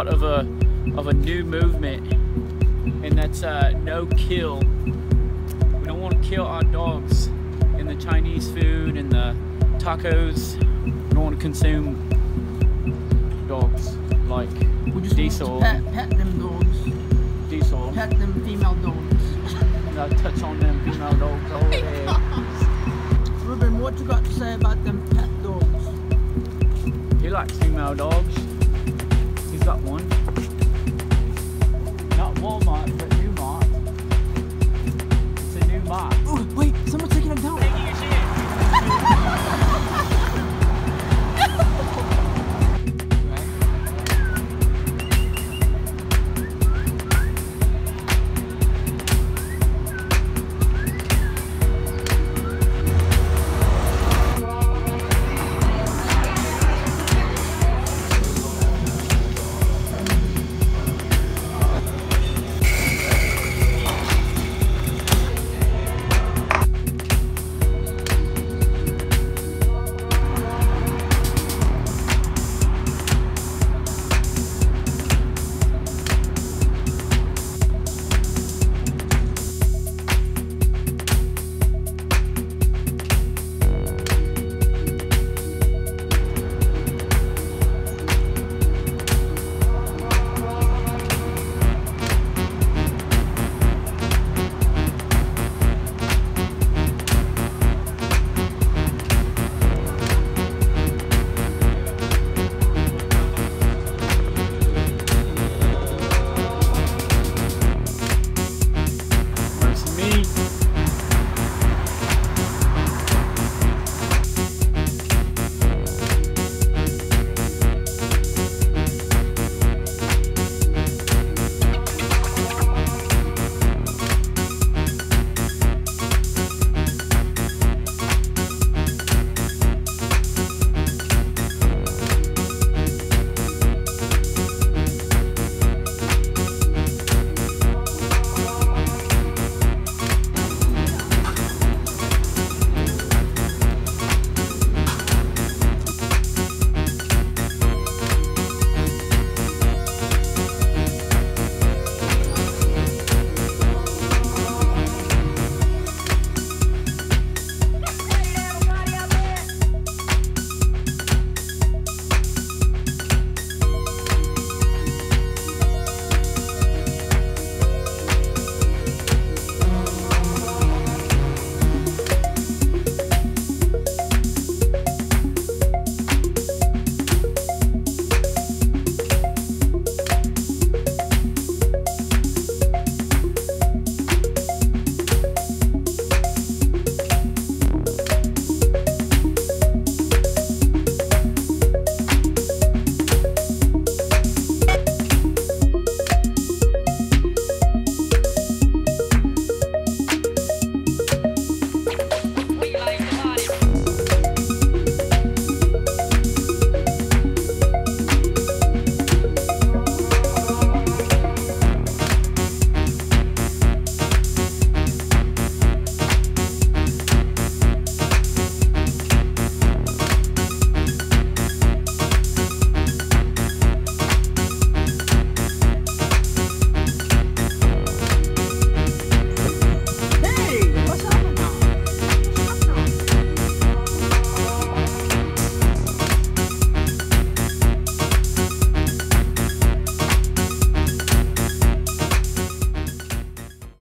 part of a new movement, and that's no kill. We don't want to kill our dogs in the Chinese food and the tacos. We don't want to consume dogs like We just Diesel. want to pet them dogs. Diesel. Pet them female dogs. And I touch on them female dogs all day. Ruben, what you got to say about them pet dogs? He likes female dogs. He's got one. Not Walmart, but